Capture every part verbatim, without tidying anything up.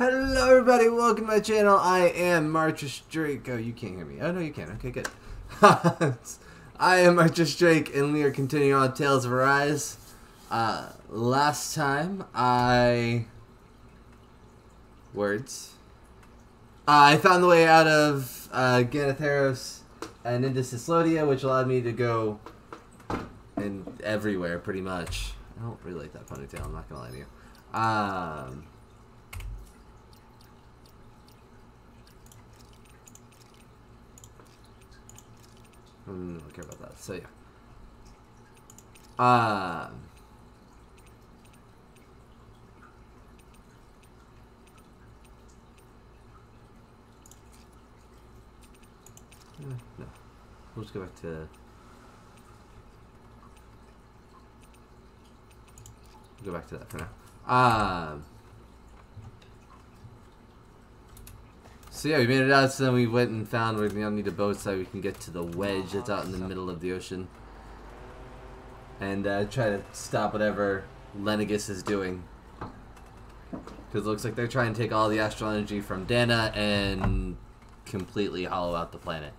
Hello everybody, welcome to my channel. I am Marcus Drake. Oh, you can't hear me. Oh no, you can. Okay, good. I am Marcus Drake, and we are continuing on Tales of Arise. Uh, last time, I... Words. Uh, I found the way out of uh, Ganatheros and into Cislodia, which allowed me to go in everywhere, pretty much. I don't really like that ponytail, I'm not gonna lie to you. Um... I don't care about that. So yeah. Uh, no. We'll just go back to. Go back to that for now. Uh, So yeah, we made it out, so then we went and found where we now need a boat so we can get to the wedge that's out in the middle of the ocean. And uh, try to stop whatever Lenegis is doing. Because it looks like they're trying to take all the astral energy from Dana and completely hollow out the planet.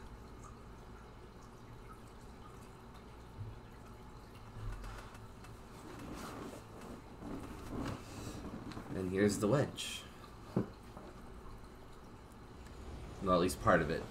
And here's the wedge. Well, at least part of it.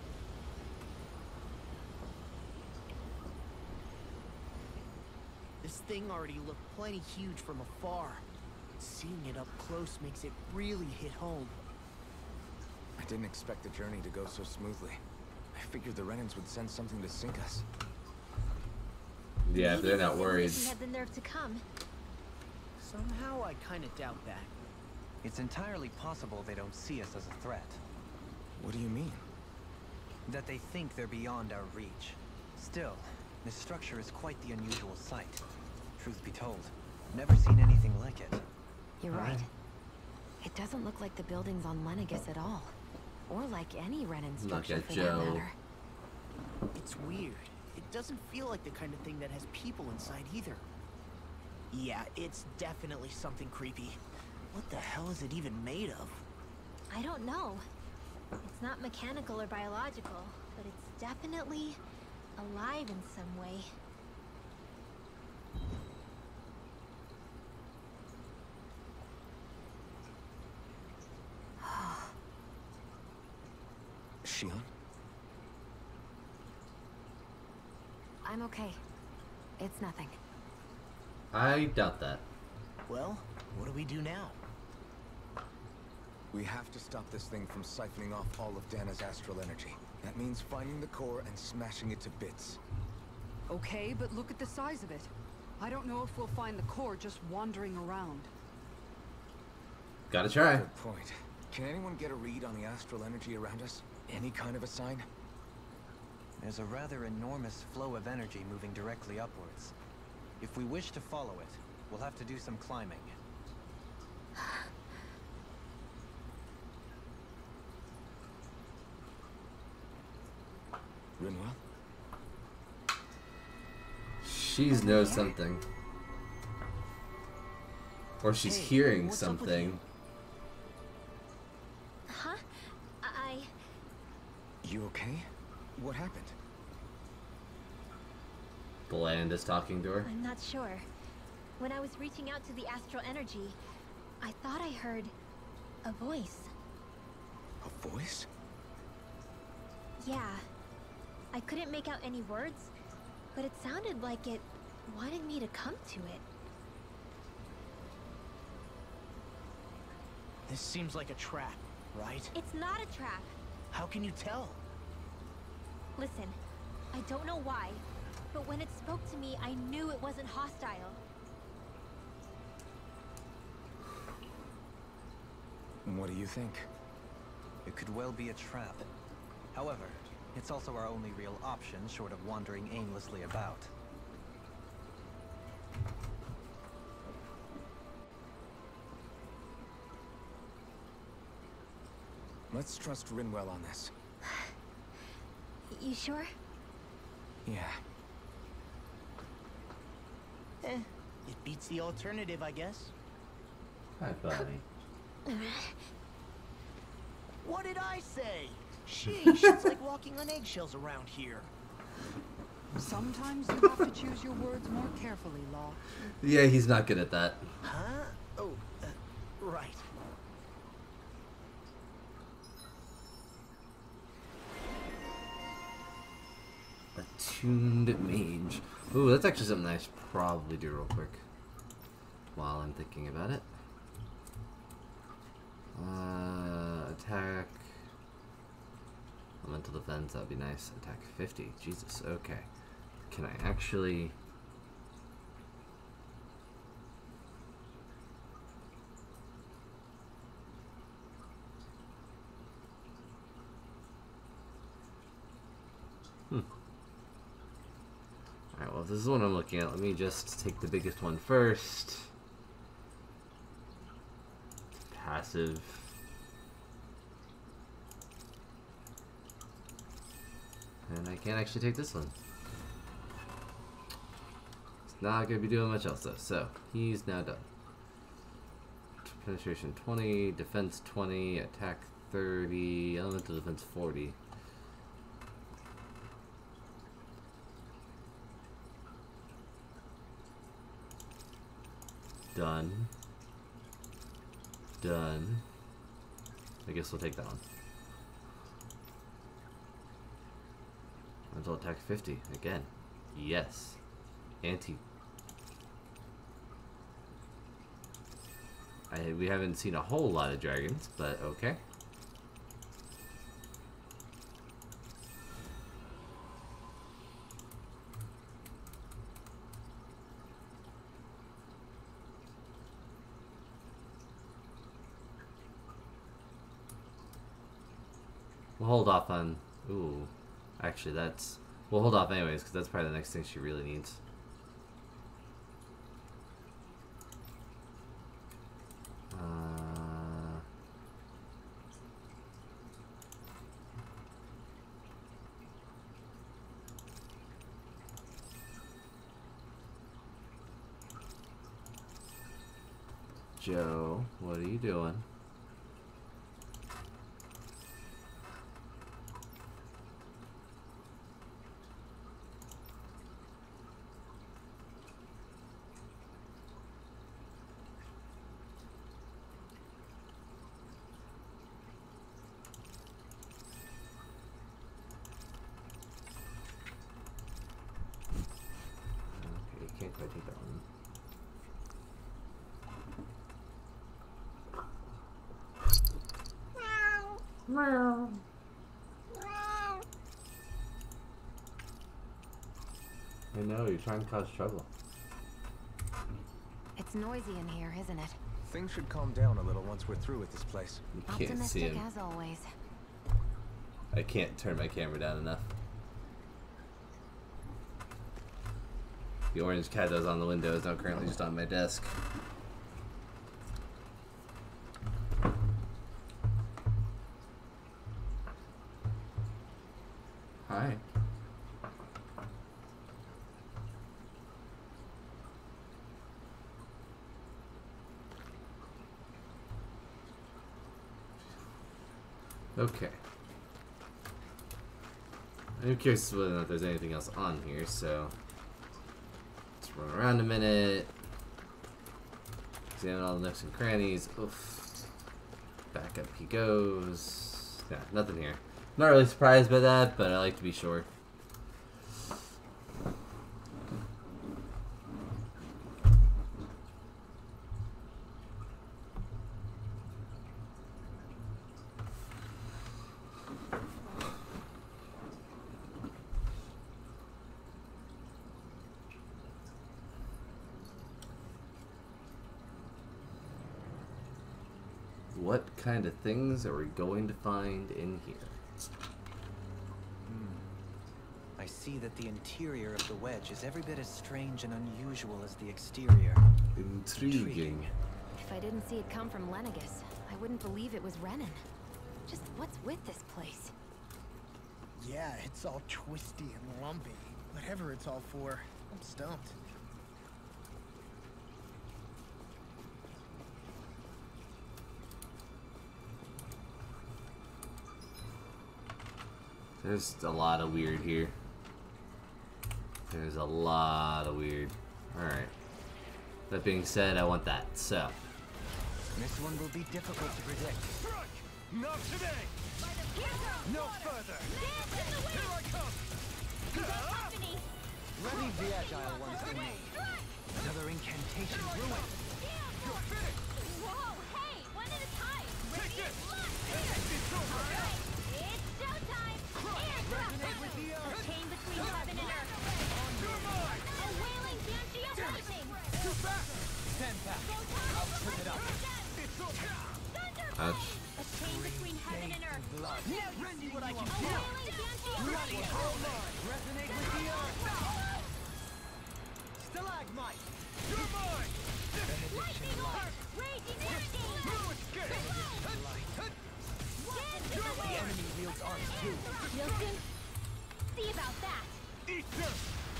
This thing already looked plenty huge from afar. Seeing it up close makes it really hit home. I didn't expect the journey to go so smoothly. I figured the Renans would send something to sink us. Yeah, they're not worried. He had the nerve to come. Somehow I kind of doubt that. It's entirely possible they don't see us as a threat. What do you mean? That they think they're beyond our reach. Still, this structure is quite the unusual sight. Truth be told, never seen anything like it. You're right. It doesn't look like the buildings on Lenegis at all. Or like any Renan structure for that matter. It's weird. It doesn't feel like the kind of thing that has people inside either. Yeah, it's definitely something creepy. What the hell is it even made of? I don't know. It's not mechanical or biological, but it's definitely alive in some way. Shion? I'm okay. It's nothing. I doubt that. Well, what do we do now? We have to stop this thing from siphoning off all of Dana's astral energy. That means finding the core and smashing it to bits. Okay, but look at the size of it. I don't know if we'll find the core just wandering around. Gotta try. Good point. Can anyone get a read on the astral energy around us? Any kind of a sign? There's a rather enormous flow of energy moving directly upwards. If we wish to follow it, we'll have to do some climbing. Rinwell? She knows something. Or she's Hey, hearing what's up with something. Huh? I... You okay? What happened? Bland is talking to her. I'm not sure. When I was reaching out to the astral energy, I thought I heard a voice. A voice? Yeah. I couldn't make out any words, but it sounded like it wanted me to come to it. This seems like a trap, right? It's not a trap. How can you tell? Listen, I don't know why, but when it spoke to me, I knew it wasn't hostile. What do you think? It could well be a trap. However, it's also our only real option short of wandering aimlessly about. Let's trust Rinwell on this. You sure? Yeah. Eh, it beats the alternative, I guess. Hi, buddy. What did I say? Sheesh, it's like walking on eggshells around here. Sometimes you have to choose your words more carefully, Law. Yeah, he's not good at that. Huh? Oh, uh, right. Attuned mage. Ooh, that's actually something I should probably do real quick while I'm thinking about it. Uh, attack. Elemental defense, that'd be nice. Attack fifty. Jesus, okay. Can I actually... Hmm. Alright, well, if this is what I'm looking at, let me just take the biggest one first. Passive. And I can't actually take this one. It's not going to be doing much else though. So, he's now done. Penetration twenty, defense twenty, attack thirty, elemental defense forty. Done. Done. I guess we'll take that one. Until attack fifty again. Yes. Anti. I we haven't seen a whole lot of dragons, but okay. We'll hold off on... Ooh. Actually, that's... We'll hold off anyways, because that's probably the next thing she really needs. Uh... Joe, what are you doing? Can't quite take that one. Meow. Meow. I know, you're trying to cause trouble. It's noisy in here, isn't it? Things should calm down a little once we're through with this place. You can't see Optimistic him. as always. I can't turn my camera down enough. The orange cat that was on the window is now currently just on my desk. Hi. Okay. I'm curious whether or not there's anything else on here, so let's run around a minute. Examine all the nooks and crannies. Oof. Back up he goes. Yeah, nothing here. Not really surprised by that, but I like to be sure. What kind of things are we going to find in here? Hmm. I see that the interior of the wedge is every bit as strange and unusual as the exterior. Intriguing. If I didn't see it come from Lenegis, I wouldn't believe it was Renan. Just what's with this place? Yeah, it's all twisty and lumpy. Whatever it's all for, I'm stumped. There's a lot of weird here. There's a lot of weird. Alright. That being said, I want that, so. This one will be difficult to predict. Not today! No further! Here I come! Leave the agile ones to me. Another incantation ruined. You're finished! Whoa, hey, one at a time. Take this! It's showtime. Resonate with the earth. A chain between heaven and earth. You're mine! A wailing banshee of lightning. Too fast! Stand back. I'll put it up. It's okay! Ouch. A chain between heaven and earth. Blood. Now you see what I can A do. wailing banshee of Bloody lightning. hell. Resonate with the earth. Stalagmite. You're mine! Lightning orb. Raging hurricane. No escape! You're The enemy wields arms too. Wilson, see about that. Eat this!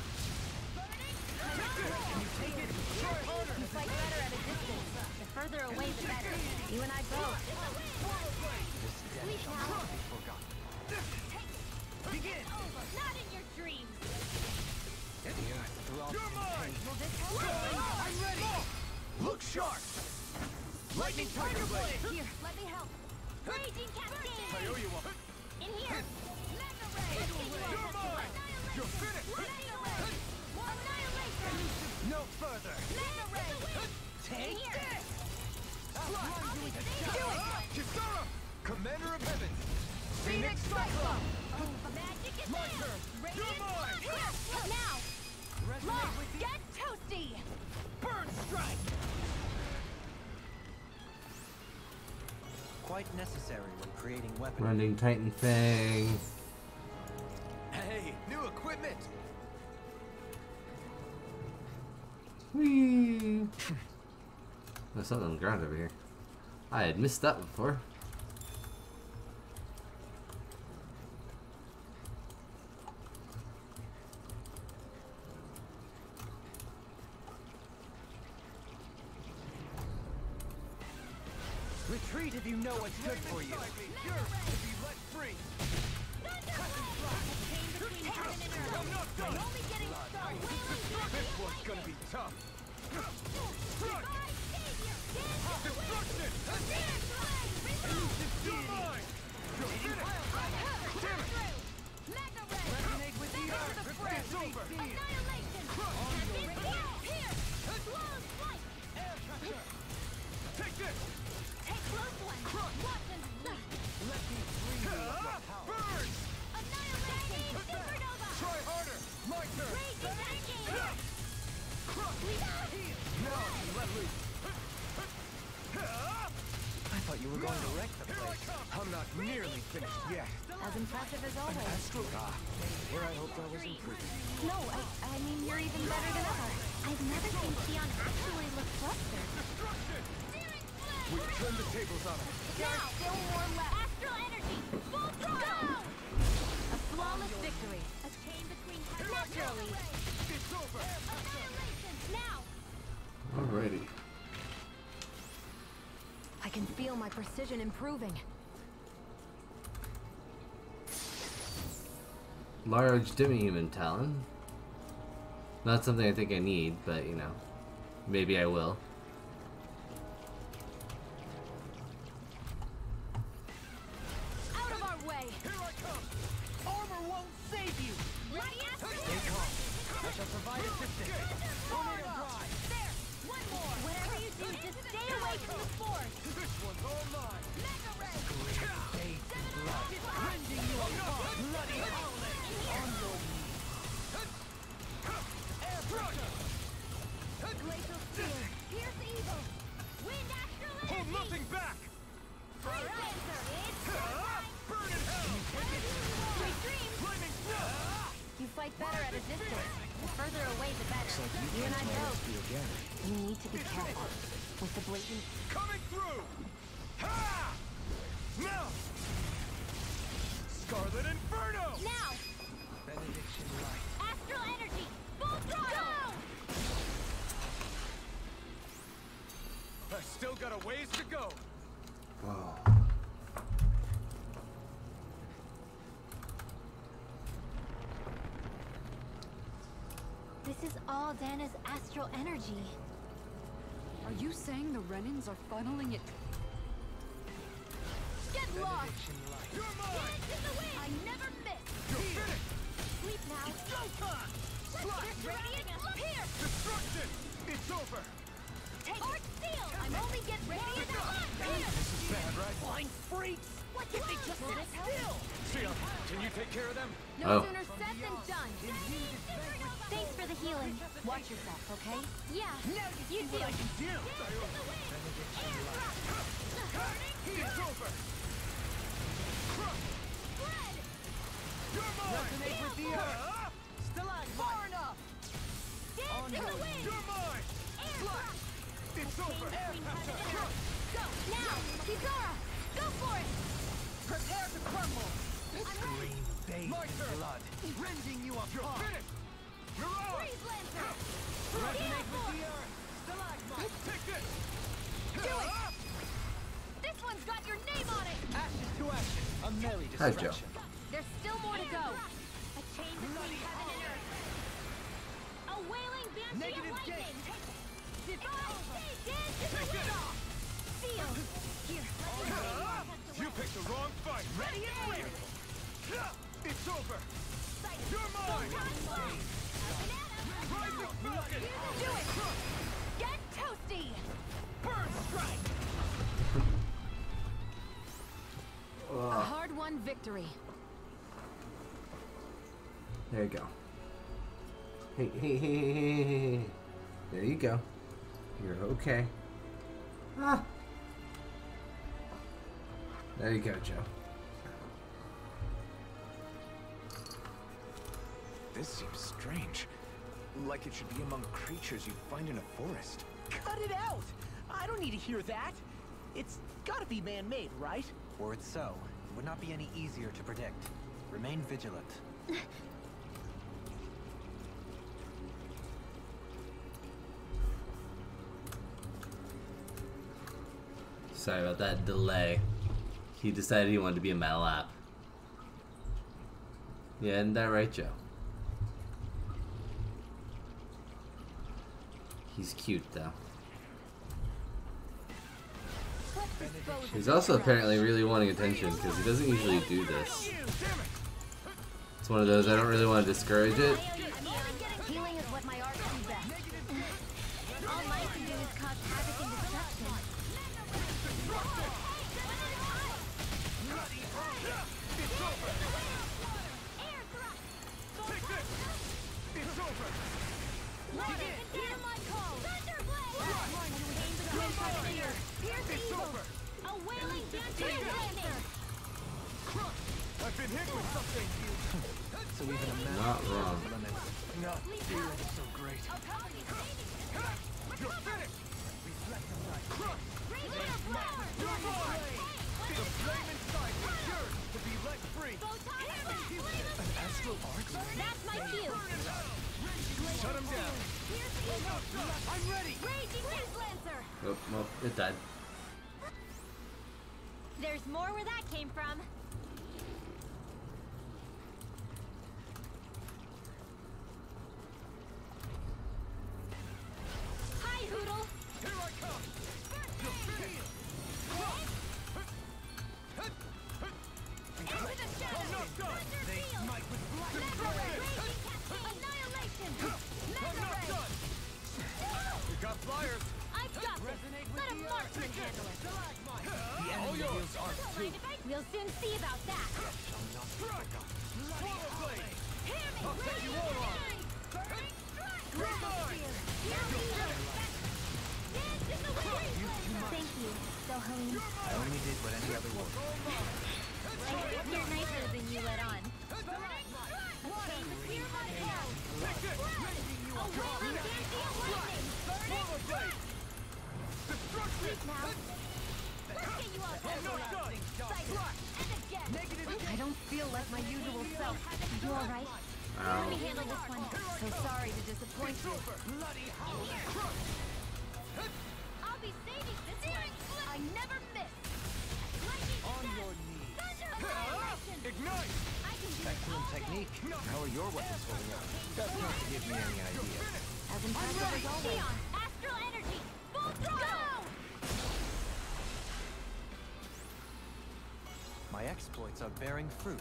Take it. Try harder! You fight better at a distance. The further away, the better. You and I both. This death shall not be forgotten. Begin! Not in your dreams. The earth throbs You're in mine! pain. Will this help? I'm ready! Look sharp! Lightning Tiger Blade! Here, let me help. Raging cascade. I owe you one. In here. Mega ray. You're mine! You're finished! Mega ray. Annihilation. No further. Mega ray. Take In here. this. Do it. Kisara! Commander of Heaven! Phoenix Cyclone. Magic is My there. turn! Radiant You're mine! Here. Now. Resonate Lock. with the Get toasty. Burn strike! Quite necessary when creating weapons. Running Titan Fang. Hey, new equipment! Whee! There's something on the ground over here. I had missed that before. Retreat if you know what's good for you. You're to be let free! I'm not done! Only getting started. This one's gonna be tough! Strike! Destruction! You're mine! You're finished! Damn it! Resonate with the earth. It's over! Take this! Let me free you of your Ah! power. Burn! Try harder! My turn! Now you let loose! I thought you were going to wreck the Here I place. come! I'm not nearly finished yet. As impressive as always. Astral Ah, where I hoped I was improving. No, I, I mean, you're even better than ever. I've never seen Xion actually look flustered. Destruction! We turn the tables on him. There are still more left. Astral energy! Full throttle! A flawless victory. A chain between naturally. It's over! Annihilation! Now! Alrighty. I can feel my precision improving. Large demi-human talon. Not something I think I need, but you know, maybe I will. Out of our way! Here I come! Armor won't save you. Radiant! Stay calm. I shall provide assistance. Tornado drive. There! One more! Whatever you do, just stay away from the force! This one's all mine! Mega ray! Bathed in blood. Rending you apart. Bloody howling. On your knees. Air pressure! Glacial spear! Pierce evil! Wind astral energy! Hold nothing back! Fire dancer! It's Ah! Burn in hell! sweet dreams! Flaming snow! You fight better at a distance. The further away, the better. You and I both. We need to be careful. With the blatant... Coming through! Ha! Now! Scarlet Inferno! Now! Benediction light. Astral energy! Full throttle! I still got a ways to go. Wow. is all Dana's astral energy. Are you saying the Renans are funneling it? Get lost! You're mine! I never miss! You're finished! Sleep now. It's showtime! Slash! Radiant here! Destruction! It's over! Take Art Steel! I'm only get radiant here! This is bad, right? Flying freaks! What did they just sit still? Seal, can you take care of them? No Oh. sooner said than done. Thanks for the healing. Watch yourself, okay? Yeah. Now you You see what do. I can do! It's over! You're mine! Resonate with the earth! Far enough! On your way! You're mine! Slash! It's over! Go! Now! Kizara! Go for it! Prepare to crumble! Scream bathed My turn. blood! Rending you You're apart! finished! You're on! Freeze Lancer! Resonate with the earth! Stalagmite! Take this! Do it! This one's got your name on it! Ashes to ashes! A merry Hi, Joe. distraction. There's still more to go. A chain between heaven and earth. A wailing banshee Negative of lightning. gate. Divine dance in the wind. Seal. Here. You picked the wrong fight! Ready and clear! It's over! You're mine! Rise of Falcon! Do it! Get toasty! Burn strike! A hard-won victory. There you go. Hey, hey, hey, hey, hey, hey, hey. There you go. You're okay. Ah. There you go, Joe. This seems strange. Like it should be among creatures you'd find in a forest. Cut it out! I don't need to hear that! It's gotta be man-made, right? Were it so, it would not be any easier to predict. Remain vigilant. Sorry about that delay. He decided he wanted to be in my lap. Yeah, isn't that right, Joe? He's cute, though. He's also apparently really wanting attention, because he doesn't usually do this. It's one of those, I don't really want to discourage it. Healing is what my art do best. All life can do is cause havoc and destruction. It's over! Hear my call. It's over! A wailing banshee of lightning. I've been hit with something! So even a man Not wrong. No, feeling is so great. You're finished! Crush! You're mine! The flame inside is yours to be let free! An astral arc? That's my cue. Shut him down! I'm ready! Raging Fist Lancer. Oh, well, it died. There's more where that came from. Hi, Hoodle. Here I come! You're finished! Into the shadows. I'm not done! They smite with Annihilation. I'm Mega not Ray. done! We got flyers! I've got this. Let a marksman handle it. The enemy wields arc too. We'll soon see about that. Swallow blade! Hear me. I'll take you all on! You're mine! Thank you, Dohalim. I only did what any other would. I think you're nicer than you let on. A chain to clear my hell. A wailing banshee of lightning. Swallow blade! Destruction! Sleep now. Let's get you all I'm not done! Slash. And again. I don't feel like my usual self. You all right? Let me handle this one. So sorry to disappoint you. Bloody howl! I'll be saving this one. I never miss. On your knees! Thunder annihilation. Ignite! I can do it Excellent technique. How are your weapons holding up? Best not to give me any ideas. As impressive as always. Neon, astral energy, full throttle! My exploits are bearing fruit.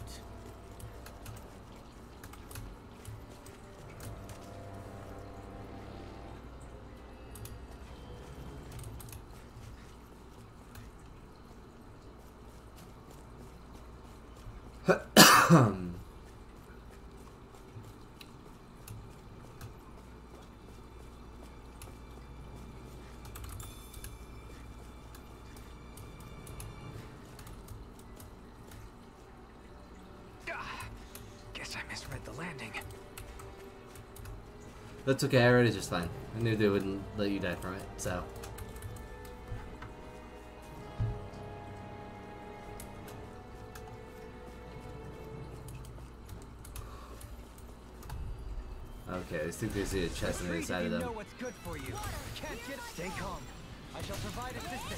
Guess I misread the landing. That's okay, I read it just fine. I knew they wouldn't let you die from it, so. Okay, I think they see a chest on the other side of them. know what's good for you. Can't get. Stay calm. I shall provide assistance.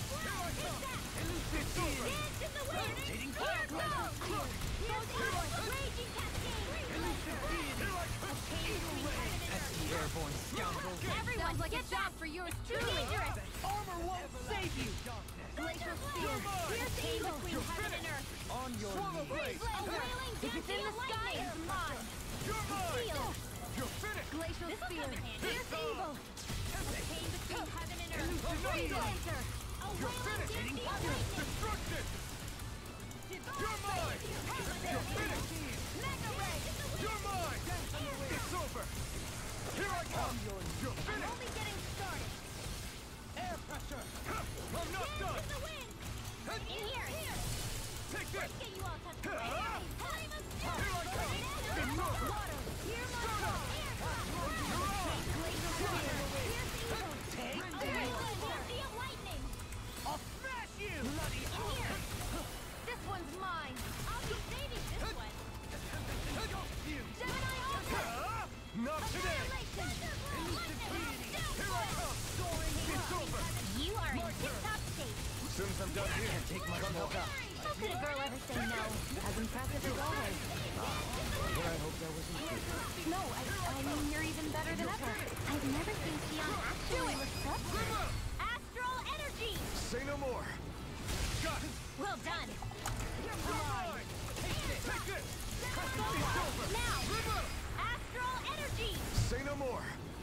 Airborne scoundrels. Everyone, like a job for yours truly. Armor won't save you! Glacial spear. Pierce evil between heaven and earth. On your Swallow knees. blade! A wailing If it's in dancing the sky, lightning. it's mine. You're mine! Seal. You're finished! Glacial This'll spear. come in handy. Pierce evil. A chain between heaven and earth. You're Laser. A You're wailing finished! dancing lightning. Destruction! You're mine! You're finished! Mega ray. You're mine! It's over! Here I come! You're I'm finished! only getting started. Air pressure! I'm not done! The wind. In here. Take this! Get you all touched. Here Time of I come! It's over! water. Hear my call. Air glacial spear. Pierce evil. Take A wailing dancing lightning. I'll smash you! Bloody in here. This one's mine. I'll be saving this one. You! Gemini Ultra. Not today! Annihilation. Here I come! It's over! You are in tip-top shape. As soon as I'm done here, Can't take much more. How could a girl ever say no? As impressive as always. I hope that wasn't good. No, I, I mean you're even better than ever. I've never seen Sion actually look up. Astral energy. say no more. Got it! Well done. You're Mine! Take this! Take this! Now, astral energy. Say no more.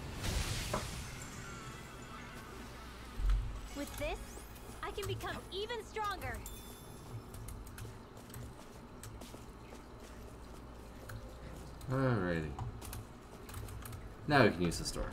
With this, I can become even stronger. Alrighty. Now we can use the store.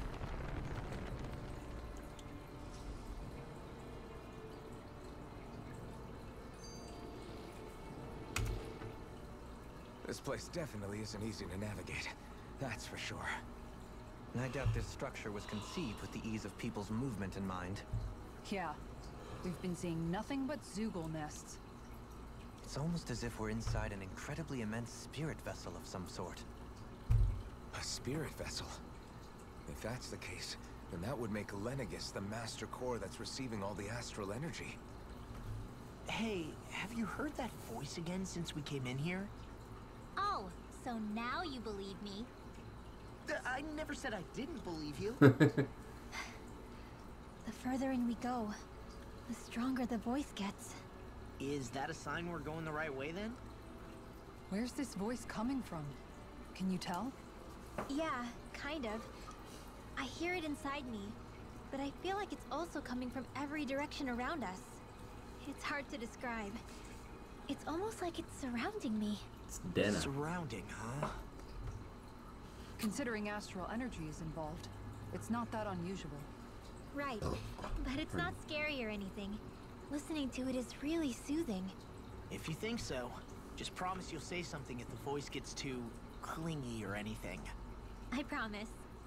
This place definitely isn't easy to navigate. That's for sure. I doubt this structure was conceived with the ease of people's movement in mind. Yeah. We've been seeing nothing but Zoogle nests. It's almost as if we're inside an incredibly immense spirit vessel of some sort. A spirit vessel? If that's the case, then that would make Lenegis the master core that's receiving all the astral energy. Hey, have you heard that voice again since we came in here? Oh, so now you believe me. Uh, I never said I didn't believe you. The further in we go, the stronger the voice gets. Is that a sign we're going the right way then? Where's this voice coming from? Can you tell? Yeah, kind of. I hear it inside me, but I feel like it's also coming from every direction around us. It's hard to describe. It's almost like it's surrounding me. It's Dana. Surrounding, huh? Considering astral energy is involved, it's not that unusual. Right, but it's not scary or anything. Listening to it is really soothing. If you think so, just promise you'll say something if the voice gets too clingy or anything. I promise.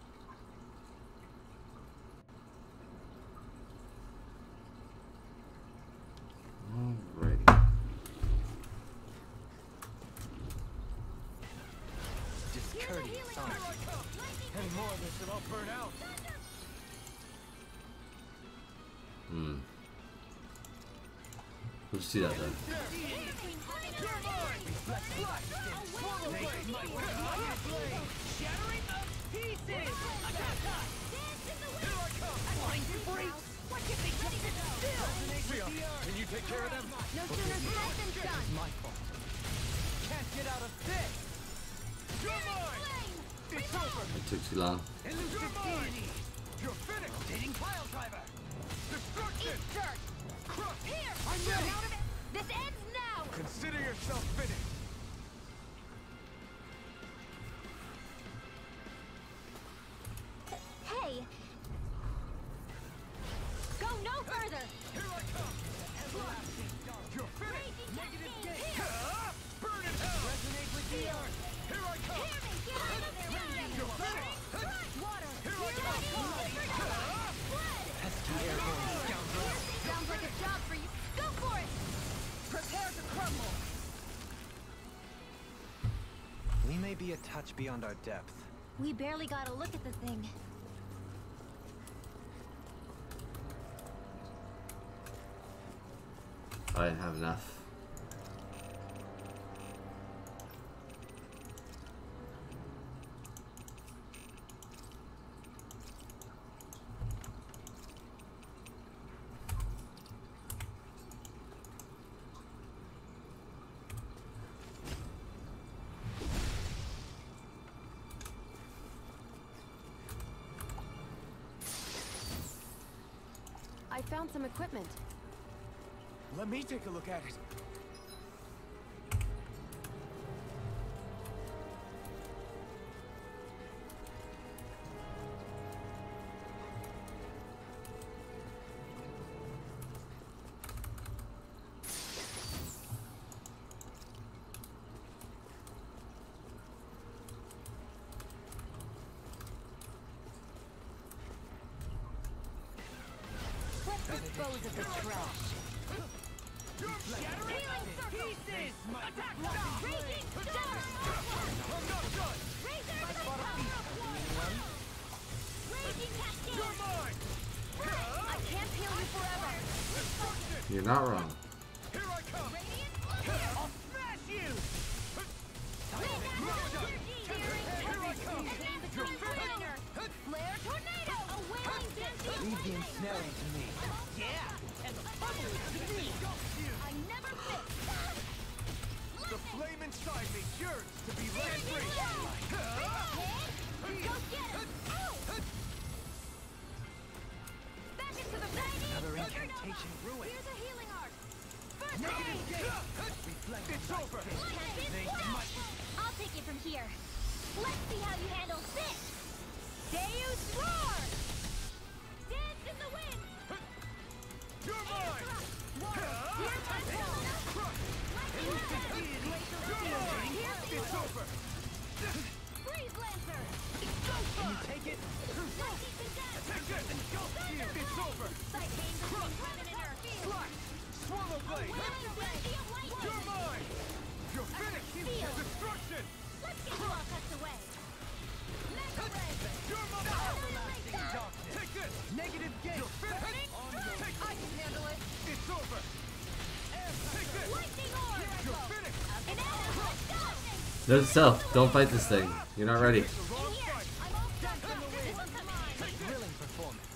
Alrighty. Discourteous son. Any more of this and I'll burn out. Hmm. We'll just do that then. Shattering of pieces! It took too long. Elusive deity. You're finished. Rotating pile driver. Destruction. Eat dirt. Crush. Here. I'm Get ready. out of it. This ends now. Consider yourself finished. Hey. Go no further. Here I come. Everlasting dark. You're finished. Raging Negative cascade. gate. Here. Ah, burn in hell. Resonate with the earth. Here I come. Hear me. Get out of there. You're finished. Water. Here I Here come. Ah. Blood. Pesky airborne scoundrel. Sounds like a job for you. Go for it. Prepare to crumble. We may be a touch beyond our depth. We barely got a look at the thing. I didn't have enough. I found some equipment. Let me take a look at it. Let's dispose of the trash. Shattering pieces. Attack now. Raging storm. I'm not done. Razor I the spot a power piece. of water. Raging cascade. You're mine. I can't heal you forever. Destruction. You're not wrong. Here I come. Radiant. I'll smash you. Here I come. You're finished. Flare tornado. A wailing dancing. Leave the ensnaring to me. Yeah. And bubble to me. I never miss. The flame inside me yearns to be let free. Go get him. Ow. Back into the fight. Another incantation ruined. Here's a healing arc. First Negative aid. gate. Reflect. It's over. Can't much. I'll take it from here. Let's see how you handle this. Deus roar. Dance in the wind. You're mine. Here's my Crush. You're mine. It's over. Freeze Lancer. Can you take it? Lightning condemned. Take it. It's over. Sight pain between heaven and earth. Slash. Swallow blade. Wailing Dynasty of lightning. You're mine. You're finished. Feel. Destruction. Let's get you all tucked away. Mega red. You're mine. Everlasting Darkness. Take this. Negative gate. You're finished. Take I can handle it. It's over. Take this. lightning orb. You're finished. An arrow. Let's go. Note to self, don't fight this thing. You're not ready. The wrong Here. fight. I'm all done. This one's mine. Thrilling performance.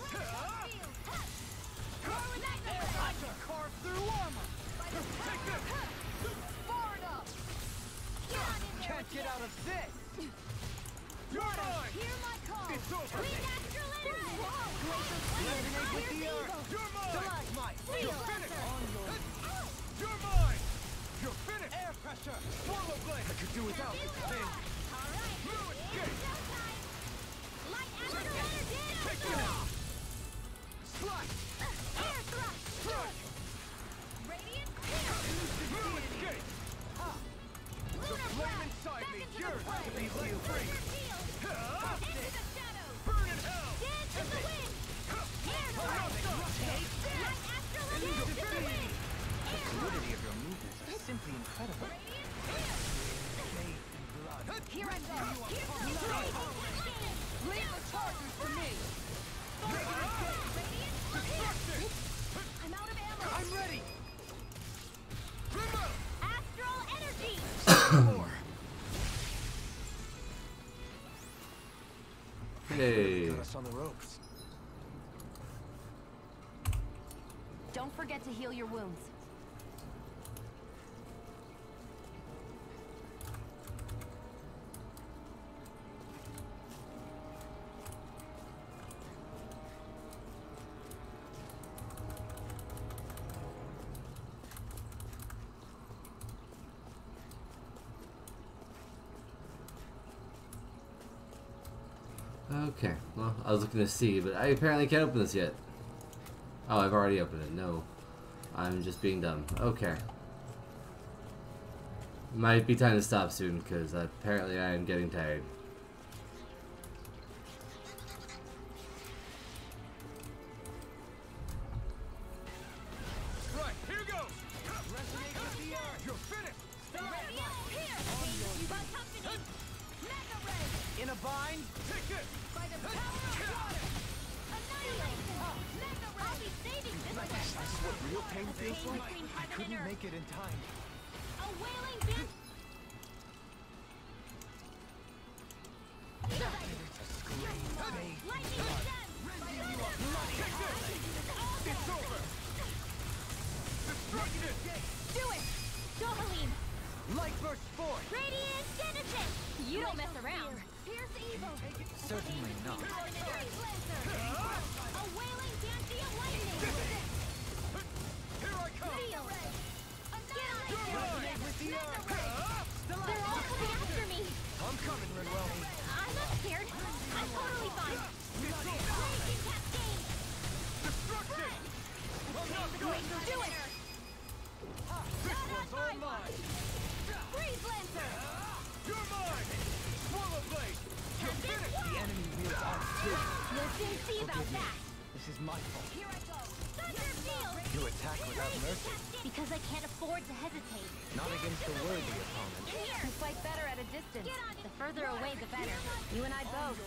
I can carve through armor. Take this. Far enough. Get on in there. Can't get out of this. You're mine. Hear my call. It's over. Green astral energy. Resonate with the earth. You're mine. Mine. You're finished. You're mine. You're finished. Air pressure. Swallow blade. I could do without this thing. All right. Fluid It's gate. showtime. Light astral energy. Take this. Slash. Air thrust. Crush. Radiant spear. Fluid gate. The Lunar flame blast. inside Back me into the yearns play. to be let free. Shield. Into the shadows. Burn in hell. Dance in the wind. Air I'm not thrust. done. Light astral energy. Into the wind. The fluidity of your movements are simply incredible. Radiant spear. Faith and blood. Here I go. Here's the raging cascade. Leave the charges for me. Radiant Destruction. I'm out of ammo. I'm ready. Remote. Astral energy. Hey. Got us on the ropes. Don't forget to heal your wounds. Okay, well, I was looking to see, but I apparently can't open this yet. Oh, I've already opened it. No. I'm just being dumb. Okay. Might be time to stop soon, because apparently I am getting tired. Right, here goes! Resonate with the earth! You're finished! In a bind? Take it! By the power of water! Annihilation! Mega Ray! I'll be saving this one! That's what real pain A feels space like? between I heaven and couldn't earth. make it in time. A wailing ban- Lightning is done! It's over! Destruction! Do it! Dohalim! Light burst forth! Radiant Genesis! You don't mess around! Pierce evil! Certainly not. Freeze Lancer! A wailing Banshee of lightning! Here I come! Feel! You're mine! With the earth! They're all coming after me! I'm coming, Rinwell. I'm not scared. I'm totally fine. Raging Cascade! Destruction! I'm not going! Do it! This one's all mine! Freeze Lancer! You're mine! Swallow blade! You're finished! The enemy wields arms too. You'll soon see about that. This is my fault. Here I go. Thunder Field! You attack without mercy. Because I can't afford to hesitate. Not against a worthy opponent. Here! You fight better at a distance. The further away, the better. You and I both.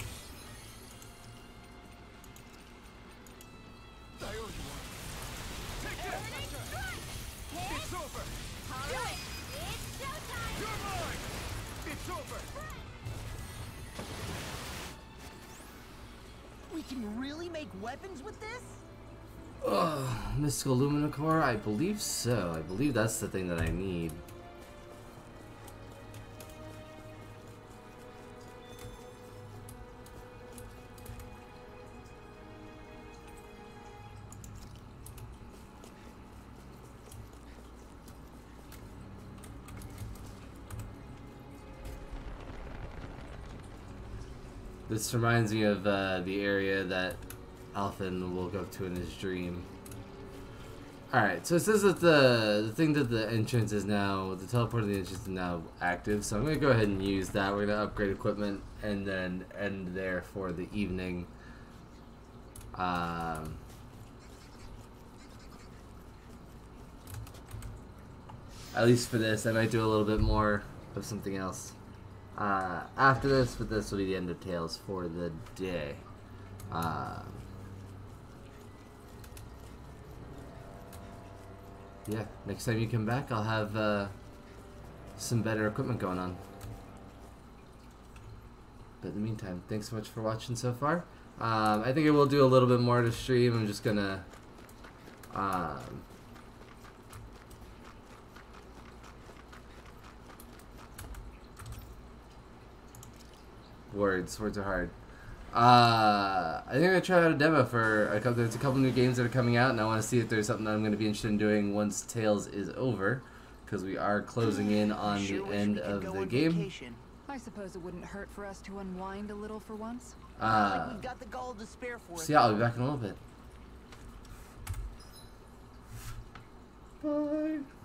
I owe you one. Take it! It's over! Do it! It's showtime! You're mine! It's over! We can really make weapons with this? Ugh, Mystical Luminicore? I believe so. I believe that's the thing that I need. This reminds me of uh, the area that Alphen woke up to in his dream. Alright, so it says that the, the thing that the entrance is now, the teleport of the entrance is now active, so I'm going to go ahead and use that. We're going to upgrade equipment and then end there for the evening. Um, at least for this, I might do a little bit more of something else uh, after this, but this will be the end of Tales for the day. Um, yeah, next time you come back, I'll have uh, some better equipment going on. But in the meantime, thanks so much for watching so far. Um, I think I will do a little bit more to stream. I'm just gonna um, words. Words are hard. Uh, I think I'm gonna try out a demo for a couple. There's a couple new games that are coming out, and I want to see if there's something that I'm going to be interested in doing once Tales is over, because we are closing in on Sure the wish end we could of go the on game. vacation. I suppose it wouldn't hurt for us to unwind a little for once. Like Uh, we've got the gall to spare for it. so yeah, I'll be back in a little bit. Bye.